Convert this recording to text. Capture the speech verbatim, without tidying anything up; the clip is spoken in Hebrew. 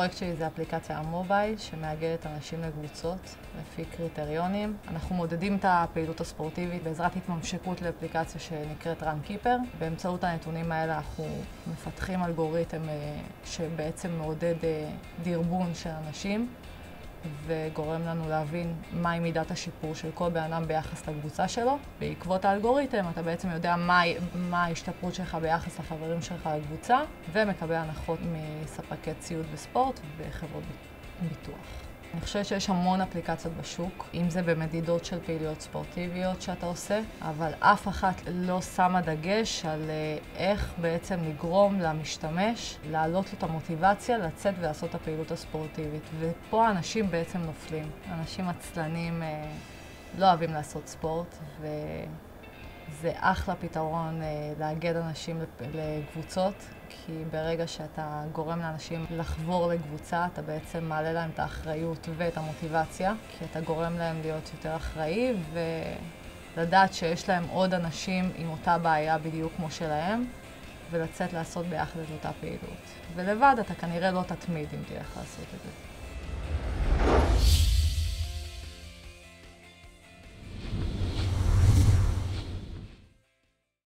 הפרויקט שלי זה אפליקציה המובייל שמאגדת אנשים לקבוצות לפי קריטריונים. אנחנו מודדים את הפעילות הספורטיבית בעזרת התממשקות לאפליקציה שנקראת RunKeeper. באמצעות הנתונים האלה אנחנו מפתחים אלגוריתם שבעצם מעודד דרבון של אנשים וגורם לנו להבין מהי מידת השיפור של כל בן אדם ביחס לקבוצה שלו. בעקבות האלגוריתם אתה בעצם יודע מה, מה ההשתפרות שלך ביחס לחברים שלך לקבוצה ומקבל הנחות מספקי ציוד וספורט וחברות ביטוח. אני חושבת שיש המון אפליקציות בשוק, אם זה במדידות של פעילויות ספורטיביות שאתה עושה, אבל אף אחת לא שמה דגש על איך בעצם לגרום למשתמש, להעלות לו את המוטיבציה, לצאת ולעשות את הפעילות הספורטיבית. ופה האנשים בעצם נופלים. אנשים עצלנים לא אוהבים לעשות ספורט, וזה אחלה פתרון לאגד אנשים לקבוצות, כי ברגע שאתה גורם לאנשים לחבור לקבוצה, אתה בעצם מעלה להם את האחריות ואת המוטיבציה, כי אתה גורם להם להיות יותר אחראי ולדעת שיש להם עוד אנשים עם אותה בעיה בדיוק כמו שלהם, ולצאת לעשות ביחד את אותה פעילות. ולבד אתה כנראה לא תתמיד אם תלך לעשות את זה.